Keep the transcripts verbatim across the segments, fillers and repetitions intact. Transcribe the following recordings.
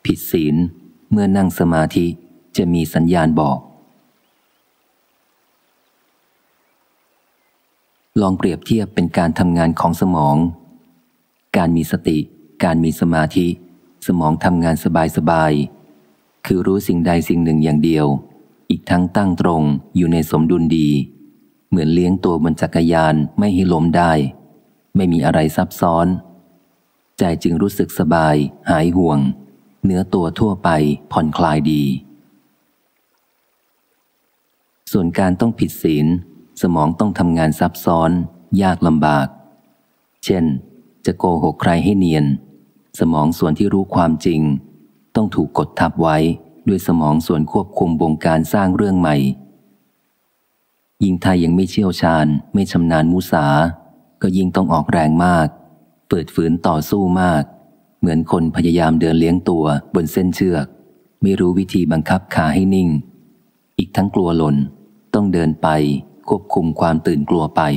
ผิดศีลเมื่อนั่งสมาธิจะมีสัญญาณบอกลองเปรียบเทียบเป็นการทำงานของสมองการมีสติการมีสมาธิสมองทำงานสบายๆคือรู้สิ่งใดสิ่งหนึ่งอย่างเดียวอีกทั้งตั้งตรงอยู่ในสมดุลดีเหมือนเลี้ยงตัวบนจักรยานไม่ให้ล้มได้ไม่มีอะไรซับซ้อนใจจึงรู้สึกสบายหายห่วงเนื้อตัวทั่วไปผ่อนคลายดีส่วนการต้องผิดศีลสมองต้องทำงานซับซ้อนยากลำบากเช่นจะโกหกใครให้เนียนสมองส่วนที่รู้ความจริงต้องถูกกดทับไว้ด้วยสมองส่วนควบคุมบงการสร้างเรื่องใหม่ยิ่งไทยยังไม่เชี่ยวชาญไม่ชำนาญมุสาก็ยิ่งต้องออกแรงมากเปิดฝืนต่อสู้มากเหมือนคนพยายามเดินเลี้ยงตัวบนเส้นเชือกไม่รู้วิธีบังคับขาให้นิ่งอีกทั้งกลัวหล่นต้องเดินไปควบคุมความตื่นกลัวไป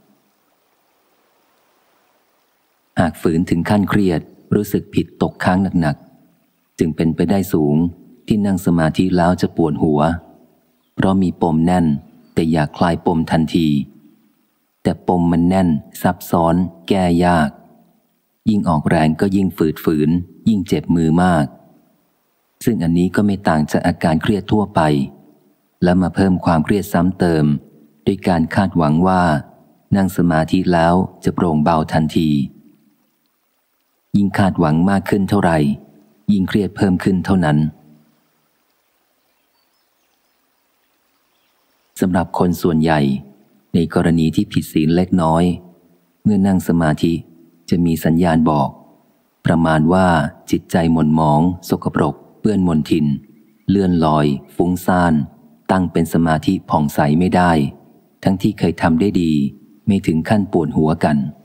หากฝืนถึงขั้นเครียดรู้สึกผิดตกค้างหนักๆจึงเป็นไปได้สูงที่นั่งสมาธิแล้วจะปวดหัวเพราะมีปมแน่นแต่อยากคลายปมทันทีแต่ปมมันแน่นซับซ้อนแก้ยากยิ่งออกแรงก็ยิ่งฝืดฝืนยิ่งเจ็บมือมากซึ่งอันนี้ก็ไม่ต่างจากอาการเครียดทั่วไปและมาเพิ่มความเครียดซ้ำเติมด้วยการคาดหวังว่านั่งสมาธิแล้วจะโปร่งเบาทันทียิ่งคาดหวังมากขึ้นเท่าไหร่ยิ่งเครียดเพิ่มขึ้นเท่านั้นสำหรับคนส่วนใหญ่ในกรณีที่ผิดศีลเล็กน้อยเมื่อนั่งสมาธิจะมีสัญญาณบอกประมาณว่าจิตใจหม่นหมองสกปรกเปื้อนมลทินเลื่อนลอยฟุ้งซ่านตั้งเป็นสมาธิผ่องใสไม่ได้ทั้งที่เคยทำได้ดีไม่ถึงขั้นปวดหัวกัน